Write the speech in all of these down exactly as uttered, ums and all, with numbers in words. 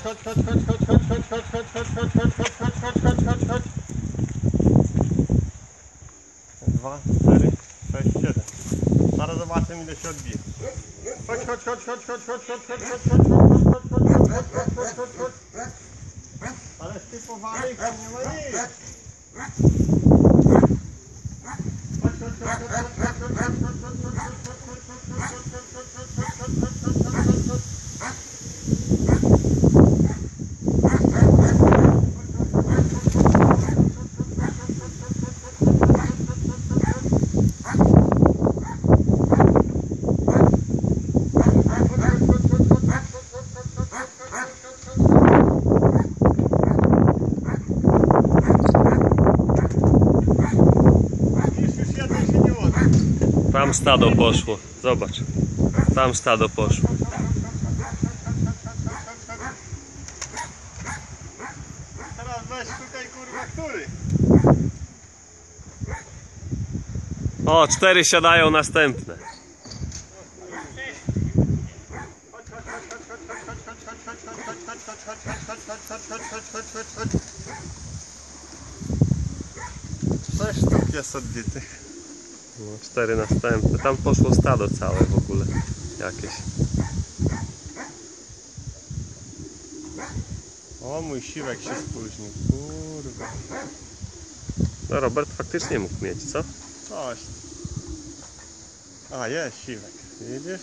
chodź, chodź, chodź, chodź, chodź, chodź, chodź, chodź, chodź, chodź, chodź, chodź, chodź, chodź, chodź, chodź. Dwa, cztery, sześć, siedem. Zaraz zobaczymy, ile się odbije. Chodź, chodź, chodź, chodź, chodź, chodź, chodź, chodź, chodź, chodź, chodź, chodź, chodź, chodź, chodź, chodź. Ale stypowany nie ma nic. Chodź, chodź, chodź, chodź, chodź, chodź, chodź, chodź, chodź, tam stado poszło, zobacz, tam stado poszło. Teraz weź tutaj, kurwa, który? O, cztery siadają następne. Sześć sztuk jest odbitych. No, cztery następne. Tam poszło stado całe w ogóle jakieś. O, mój siwek się spóźnił. Kurwa. No, Robert faktycznie mógł mieć, co? Coś. A, jest siwek. Widzisz?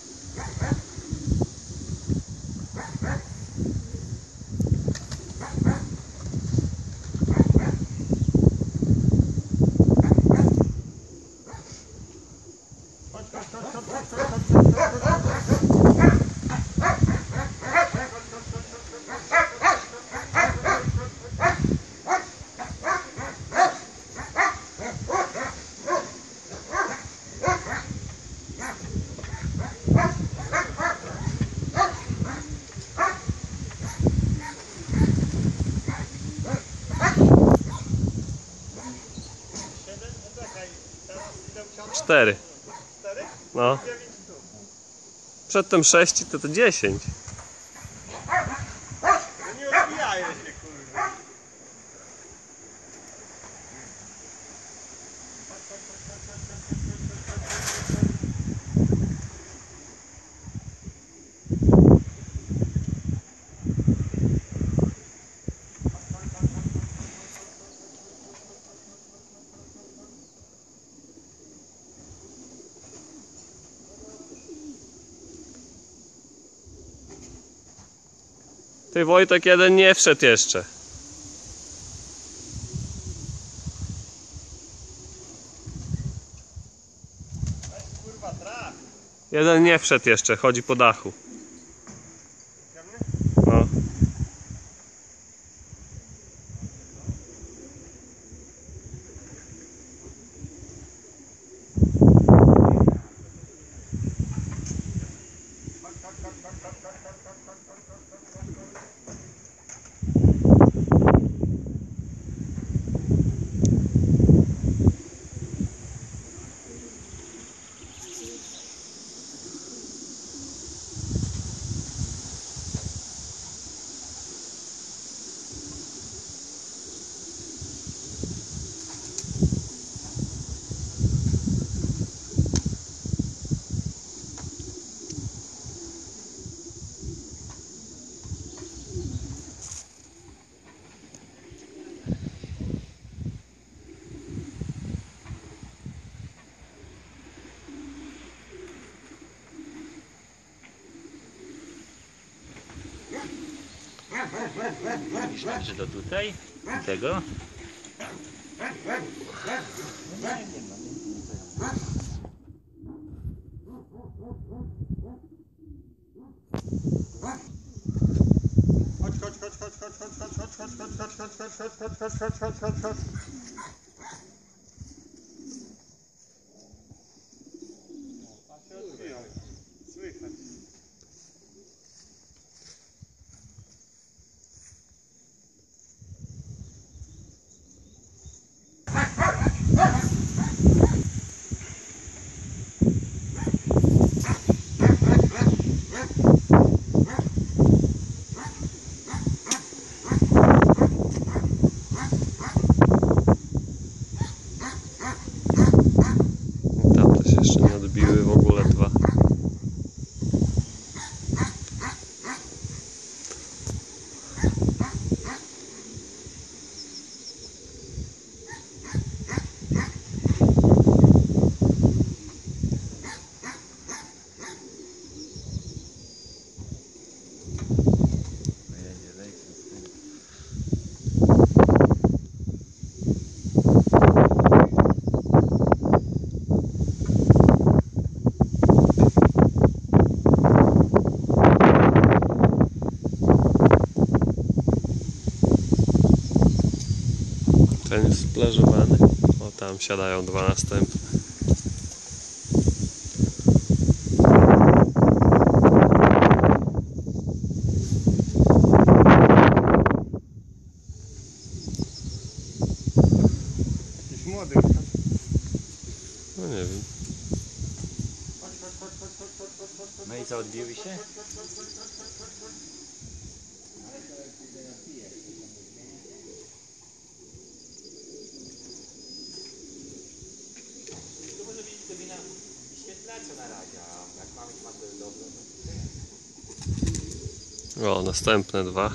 Cztery. No. Przedtem sześć, to to dziesięć. Nie odbijają się, kurwa. Ty, Wojtek, jeden nie wszedł jeszcze. Jeden nie wszedł jeszcze, chodzi po dachu. No. Myślę, że to tutaj, tego. Chodź, chodź, chodź, chodź, chodź, chodź, chodź, chodź, chodź, chodź, chodź, chodź, chodź, chodź, chodź, chodź, chodź, chodź, chodź. Słychać. ten jest splażowany. O, tam siadają dwa następne. Jakiś młody. No nie wiem. No i co, odbiły się? To może być to wina wyświetlacza na razie, a jak mamy ma to jest dobrze, to O, następne dwa.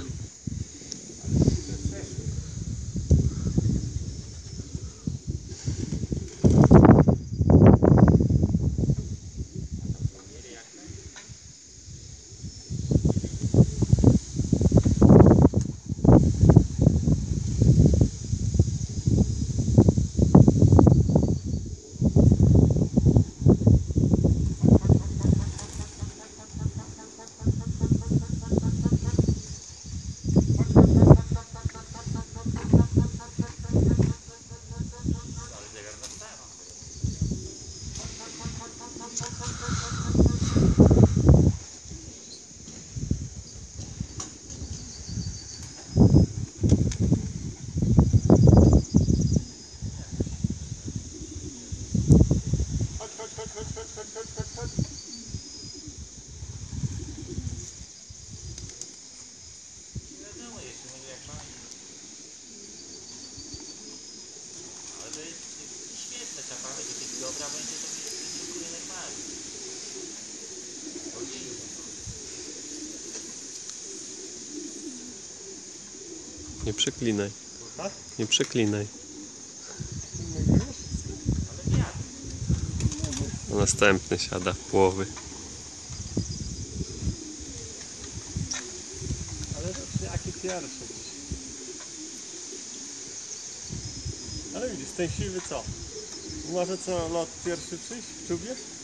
Chodź, chodź, chodź, chodź, chodź, chodź, chodź, chodź, chodź. nie wiadomo jeszcze, może jak ma. Ale to jest świetne czapamy, że kiedy dobra będzie, to mnie wydrukuje normalnie. Powinno. Nie przeklinaj. Tak? Nie przeklinaj. Ale wiatr. A następny siada w połowy. Ale to jaki pierwszy dziś. Ale widzisz, ten siwy co? Może co lot pierwszy przyjść w czubie?